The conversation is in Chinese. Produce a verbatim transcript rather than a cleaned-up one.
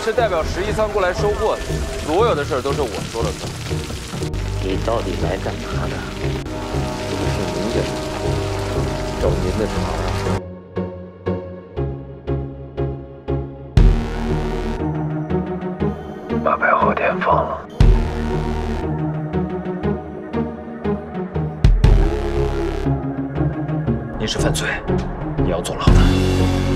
是代表十一仓过来收货的，所有的事儿都是我说了算。 你到底来干嘛的？我是您的，找您的茬啊！把白鹤店放了。 您是犯罪，你要坐牢的。